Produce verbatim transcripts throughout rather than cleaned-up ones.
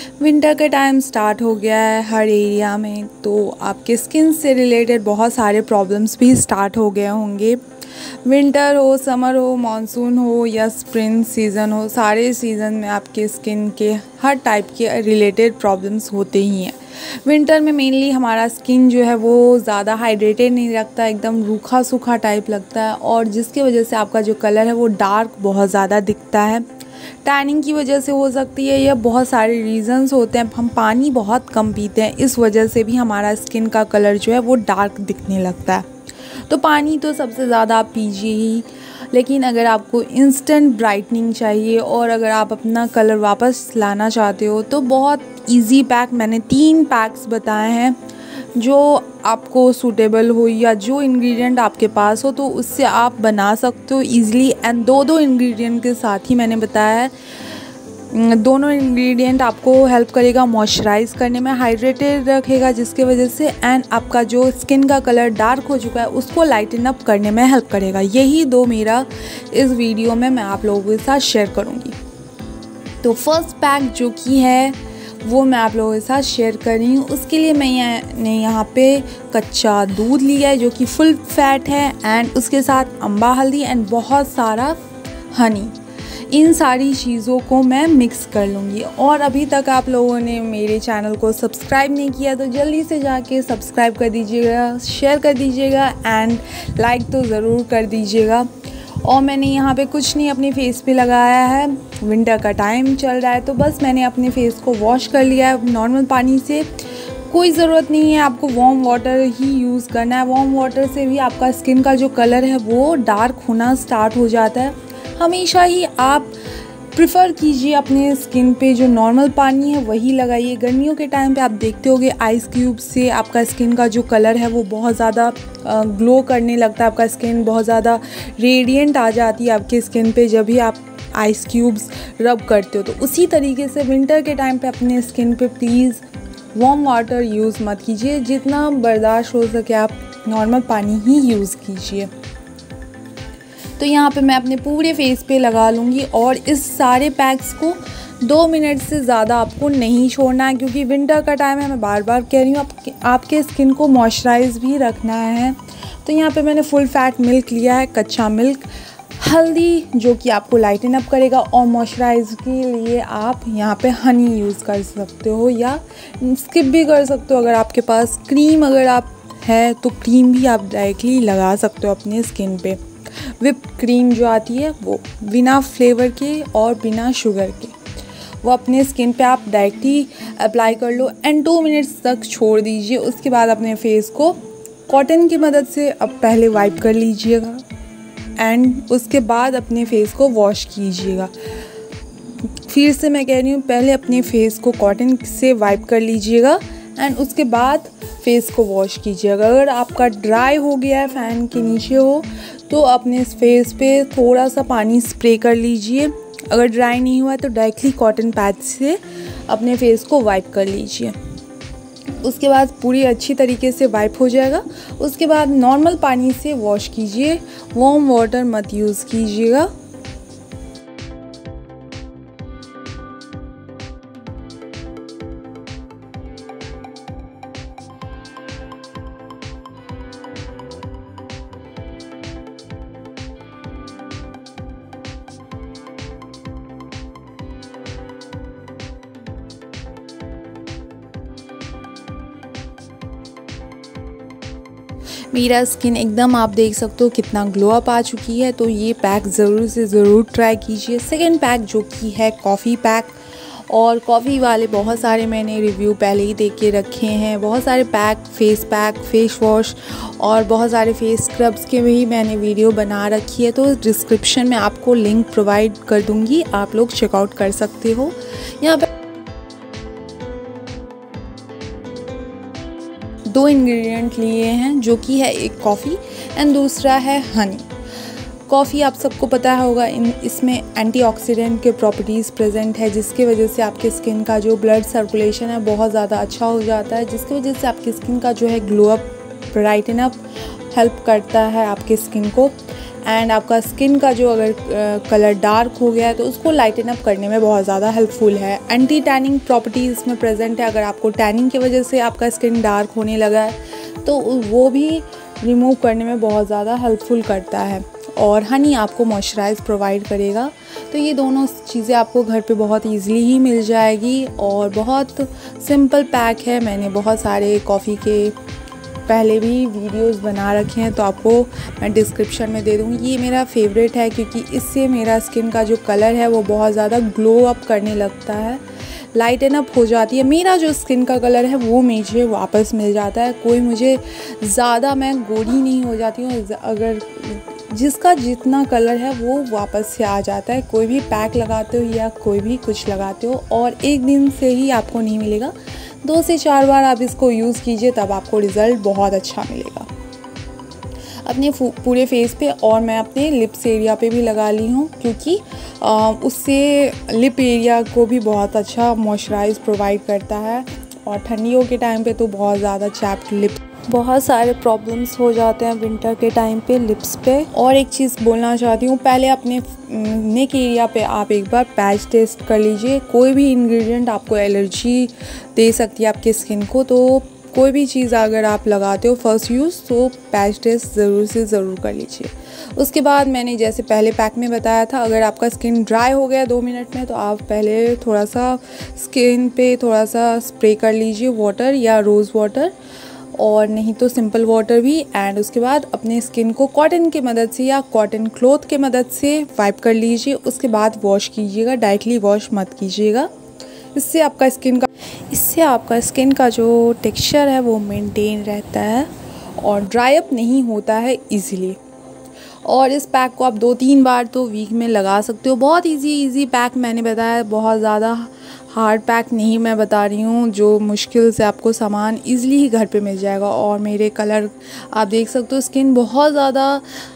Winter का time start हो गया है हर एरिया में, तो आपके स्किन से रिलेटेड बहुत सारे प्रॉब्लम्स भी स्टार्ट हो गए होंगे। विंटर हो, समर हो, मानसून हो या स्प्रिंग सीज़न हो, सारे सीज़न में आपके स्किन के हर टाइप के रिलेटेड प्रॉब्लम्स होते ही हैं। विंटर में मेनली हमारा स्किन जो है वो ज़्यादा हाइड्रेटेड नहीं रखता, एकदम रूखा सूखा टाइप लगता है, और जिसकी वजह से आपका जो कलर है वो डार्क बहुत ज़्यादा दिखता है। टैनिंग की वजह से हो सकती है, या बहुत सारे रीज़न्स होते हैं। हम पानी बहुत कम पीते हैं, इस वजह से भी हमारा स्किन का कलर जो है वो डार्क दिखने लगता है। तो पानी तो सबसे ज़्यादा आप पीजिए ही, लेकिन अगर आपको इंस्टेंट ब्राइटनिंग चाहिए और अगर आप अपना कलर वापस लाना चाहते हो तो बहुत इजी पैक, मैंने तीन पैक्स बताए हैं जो आपको सूटेबल हो या जो इंग्रेडिएंट आपके पास हो तो उससे आप बना सकते हो ईज़िली। एंड दो दो इंग्रेडिएंट के साथ ही मैंने बताया है। दोनों इंग्रेडिएंट आपको हेल्प करेगा मॉइस्चराइज करने में, हाइड्रेटेड रखेगा जिसकी वजह से, एंड आपका जो स्किन का कलर डार्क हो चुका है उसको लाइटन अप करने में हेल्प करेगा। यही दो मेरा इस वीडियो में मैं आप लोगों के साथ शेयर करूँगी। तो फर्स्ट पैक जो कि है वो मैं आप लोगों के साथ शेयर कर रही हूँ। उसके लिए मैंने यहाँ पे कच्चा दूध लिया है जो कि फुल फैट है, एंड उसके साथ अम्बा हल्दी एंड बहुत सारा हनी। इन सारी चीज़ों को मैं मिक्स कर लूँगी। और अभी तक आप लोगों ने मेरे चैनल को सब्सक्राइब नहीं किया तो जल्दी से जाके सब्सक्राइब कर दीजिएगा, शेयर कर दीजिएगा एंड लाइक तो ज़रूर कर दीजिएगा। और मैंने यहाँ पे कुछ नहीं अपने फेस पे लगाया है, विंटर का टाइम चल रहा है तो बस मैंने अपने फेस को वॉश कर लिया है नॉर्मल पानी से। कोई ज़रूरत नहीं है आपको वार्म वाटर ही यूज़ करना है। वार्म वाटर से भी आपका स्किन का जो कलर है वो डार्क होना स्टार्ट हो जाता है। हमेशा ही आप प्रिफ़र कीजिए अपने स्किन पे जो नॉर्मल पानी है वही लगाइए। गर्मियों के टाइम पे आप देखते होंगे आइस क्यूब से आपका स्किन का जो कलर है वो बहुत ज़्यादा ग्लो करने लगता है, आपका स्किन बहुत ज़्यादा रेडिएंट आ जाती है आपके स्किन पे जब भी आप आइस क्यूब्स रब करते हो। तो उसी तरीके से विंटर के टाइम पे अपने स्किन पे प्लीज़ वार्म वाटर यूज़ मत कीजिए, जितना बर्दाश्त हो सके आप नॉर्मल पानी ही यूज़ कीजिए। तो यहाँ पे मैं अपने पूरे फेस पे लगा लूँगी और इस सारे पैक्स को दो मिनट से ज़्यादा आपको नहीं छोड़ना है, क्योंकि विंटर का टाइम है। मैं बार बार कह रही हूँ आप, आपके स्किन को मॉइस्चराइज भी रखना है। तो यहाँ पे मैंने फुल फैट मिल्क लिया है, कच्चा मिल्क, हल्दी जो कि आपको लाइटन अप करेगा, और मॉइस्चराइज के लिए आप यहाँ पे हनी यूज़ कर सकते हो या स्किप भी कर सकते हो। अगर आपके पास क्रीम अगर आप है तो क्रीम भी आप डायरेक्टली लगा सकते हो अपने स्किन पे। विप क्रीम जो आती है वो बिना फ्लेवर के और बिना शुगर के, वो अपने स्किन पे आप डायरेक्टली अप्लाई कर लो एंड टू मिनट्स तक छोड़ दीजिए। उसके बाद अपने फेस को कॉटन की मदद से अब पहले वाइप कर लीजिएगा एंड उसके बाद अपने फेस को वॉश कीजिएगा। फिर से मैं कह रही हूँ, पहले अपने फेस को कॉटन से वाइप कर लीजिएगा एंड उसके बाद फेस को वॉश कीजिएगा। अगर आपका ड्राई हो गया है, फ़ैन के नीचे हो, तो अपने फेस पे थोड़ा सा पानी स्प्रे कर लीजिए। अगर ड्राई नहीं हुआ तो डायरेक्टली कॉटन पैच से अपने फेस को वाइप कर लीजिए। उसके बाद पूरी अच्छी तरीके से वाइप हो जाएगा। उसके बाद नॉर्मल पानी से वॉश कीजिए, वार्म वाटर मत यूज़ कीजिएगा। मेरा स्किन एकदम आप देख सकते हो कितना ग्लो अप आ चुकी है, तो ये पैक ज़रूर से ज़रूर ट्राई कीजिए। सेकंड पैक जो कि है कॉफ़ी पैक, और कॉफ़ी वाले बहुत सारे मैंने रिव्यू पहले ही देख के रखे हैं। बहुत सारे pack, face pack, face wash और बहुत सारे फेस स्क्रब्स के भी मैंने वीडियो बना रखी है, तो डिस्क्रिप्शन में आपको लिंक प्रोवाइड कर दूँगी, आप लोग चेकआउट कर सकते हो। यहाँ पर दो इंग्रेडिएंट लिए हैं जो कि है एक कॉफ़ी एंड दूसरा है हनी। कॉफ़ी आप सबको पता होगा, इन इसमें एंटीऑक्सीडेंट के प्रॉपर्टीज़ प्रेजेंट है, जिसकी वजह से आपके स्किन का जो ब्लड सर्कुलेशन है बहुत ज़्यादा अच्छा हो जाता है, जिसकी वजह से आपकी स्किन का जो है glow up brighten up help करता है आपके स्किन को। एंड आपका स्किन का जो अगर कलर डार्क हो गया है तो उसको लाइटन अप करने में बहुत ज़्यादा हेल्पफुल है। एंटी टैनिंग प्रॉपर्टीज़ इसमें प्रेजेंट है। अगर आपको टैनिंग की वजह से आपका स्किन डार्क होने लगा है तो वो भी रिमूव करने में बहुत ज़्यादा हेल्पफुल करता है। और हनी आपको मॉइस्चराइज प्रोवाइड करेगा। तो ये दोनों चीज़ें आपको घर पे बहुत इजीली ही मिल जाएगी और बहुत सिंपल पैक है। मैंने बहुत सारे कॉफ़ी के पहले भी वीडियोस बना रखे हैं, तो आपको मैं डिस्क्रिप्शन में दे दूँगी। ये मेरा फेवरेट है क्योंकि इससे मेरा स्किन का जो कलर है वो बहुत ज़्यादा ग्लो अप करने लगता है, लाइटन अप हो जाती है। मेरा जो स्किन का कलर है वो मुझे वापस मिल जाता है। कोई मुझे ज़्यादा मैं गोरी नहीं हो जाती हूँ। अगर जिसका जितना कलर है वो वापस से आ जाता है। कोई भी पैक लगाते हो या कोई भी कुछ लगाते हो और एक दिन से ही आपको नहीं मिलेगा, दो से चार बार आप इसको यूज़ कीजिए, तब आपको रिज़ल्ट बहुत अच्छा मिलेगा अपने पूरे फेस पे। और मैं अपने लिप्स एरिया पे भी लगा ली हूँ क्योंकि आ, उससे लिप एरिया को भी बहुत अच्छा मॉइस्चराइज प्रोवाइड करता है। और ठंडियों के टाइम पे तो बहुत ज़्यादा चैप्ड लिप, बहुत सारे प्रॉब्लम्स हो जाते हैं विंटर के टाइम पे लिप्स पे। और एक चीज़ बोलना चाहती हूँ, पहले अपने नेक एरिया पे आप एक बार पैच टेस्ट कर लीजिए। कोई भी इंग्रेडिएंट आपको एलर्जी दे सकती है आपके स्किन को, तो कोई भी चीज़ अगर आप लगाते हो फर्स्ट यूज़ तो पैच टेस्ट ज़रूर से ज़रूर कर लीजिए। उसके बाद मैंने जैसे पहले पैक में बताया था, अगर आपका स्किन ड्राई हो गया दो मिनट में तो आप पहले थोड़ा सा स्किन पे थोड़ा सा स्प्रे कर लीजिए वाटर या रोज़ वाटर, और नहीं तो सिंपल वाटर भी। एंड उसके बाद अपने स्किन को कॉटन की मदद से या कॉटन क्लॉथ के मदद से वाइप कर लीजिए। उसके बाद वॉश कीजिएगा, डायरेक्टली वॉश मत कीजिएगा। इससे आपका स्किन का इससे आपका स्किन का जो टेक्सचर है वो मेंटेन रहता है और ड्राई अप नहीं होता है इजीली। और इस पैक को आप दो तीन बार तो वीक में लगा सकते हो। बहुत इजी इजी पैक मैंने बताया, बहुत ज़्यादा हार्ड पैक नहीं मैं बता रही हूँ, जो मुश्किल से आपको सामान इजीली ही घर पे मिल जाएगा। और मेरे कलर आप देख सकते हो, स्किन बहुत ज़्यादा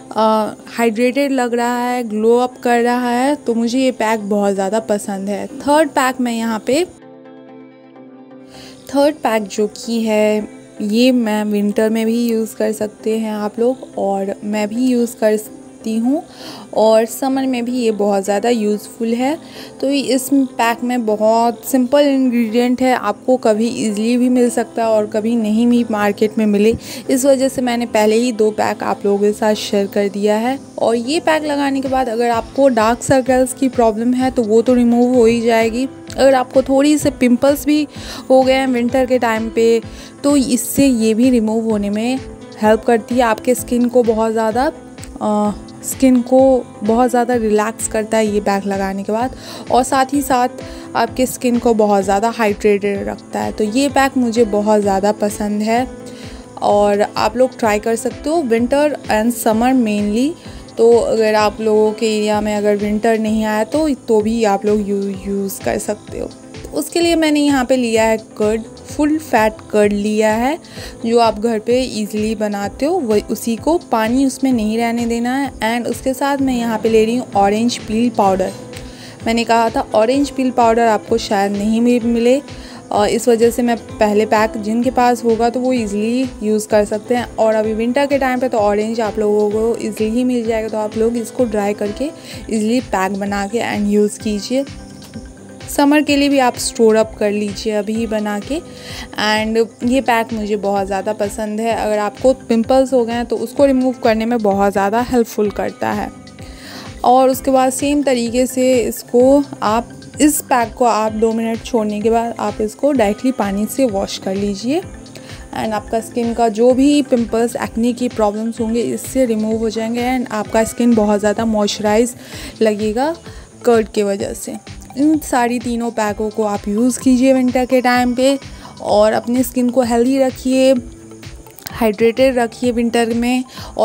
हाइड्रेटेड लग रहा है, ग्लो अप कर रहा है, तो मुझे ये पैक बहुत ज़्यादा पसंद है। थर्ड पैक मैं यहाँ पे थर्ड पैक जो कि है ये मैं विंटर में भी यूज़ कर सकते हैं आप लोग, और मैं भी यूज़ करती हूँ और समर में भी ये बहुत ज़्यादा यूज़फुल है। तो इस पैक में बहुत सिंपल इंग्रेडिएंट है, आपको कभी इजीली भी मिल सकता है और कभी नहीं भी मार्केट में मिले। इस वजह से मैंने पहले ही दो पैक आप लोगों के साथ शेयर कर दिया है। और ये पैक लगाने के बाद अगर आपको डार्क सर्कल्स की प्रॉब्लम है तो वो तो रिमूव हो ही जाएगी। अगर आपको थोड़ी से पिंपल्स भी हो गए हैं विंटर के टाइम पे तो इससे ये भी रिमूव होने में हेल्प करती है। आपके स्किन को बहुत ज़्यादा स्किन को बहुत ज़्यादा रिलैक्स करता है ये पैक लगाने के बाद, और साथ ही साथ आपके स्किन को बहुत ज़्यादा हाइड्रेटेड रखता है। तो ये पैक मुझे बहुत ज़्यादा पसंद है और आप लोग ट्राई कर सकते हो विंटर एंड समर मेनली। तो अगर आप लोगों के एरिया में अगर विंटर नहीं आया तो तो भी आप लोग यू यूज़ कर सकते हो। तो उसके लिए मैंने यहाँ पे लिया है कर्ड, फुल फैट कर्ड लिया है, जो आप घर पे इजीली बनाते हो वही, उसी को पानी उसमें नहीं रहने देना है। एंड उसके साथ मैं यहाँ पे ले रही हूँ ऑरेंज पील पाउडर। मैंने कहा था ऑरेंज पील पाउडर आपको शायद नहीं मिले, और इस वजह से मैं पहले पैक जिनके पास होगा तो वो इजीली यूज़ कर सकते हैं। और अभी विंटर के टाइम पे तो ऑरेंज आप लोगों को इजीली ही मिल जाएगा, तो आप लोग इसको ड्राई करके इजीली पैक बना के एंड यूज़ कीजिए। समर के लिए भी आप स्टोर अप कर लीजिए अभी बना के। एंड ये पैक मुझे बहुत ज़्यादा पसंद है। अगर आपको पिंपल्स हो गए हैं तो उसको रिमूव करने में बहुत ज़्यादा हेल्पफुल करता है। और उसके बाद सेम तरीके से इसको आप इस पैक को आप दो मिनट छोड़ने के बाद आप इसको डायरेक्टली पानी से वॉश कर लीजिए एंड आपका स्किन का जो भी पिंपल्स एक्ने की प्रॉब्लम्स होंगे इससे रिमूव हो जाएंगे एंड आपका स्किन बहुत ज़्यादा मॉइस्चराइज लगेगा कर्ड की वजह से। इन सारी तीनों पैकों को आप यूज़ कीजिए विंटर के टाइम पे और अपनी स्किन को हेल्दी रखिए, हाइड्रेटेड रखिए विंटर में। और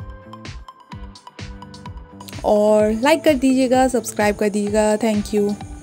और लाइक कर दीजिएगा, सब्सक्राइब कर दीजिएगा। Thank you.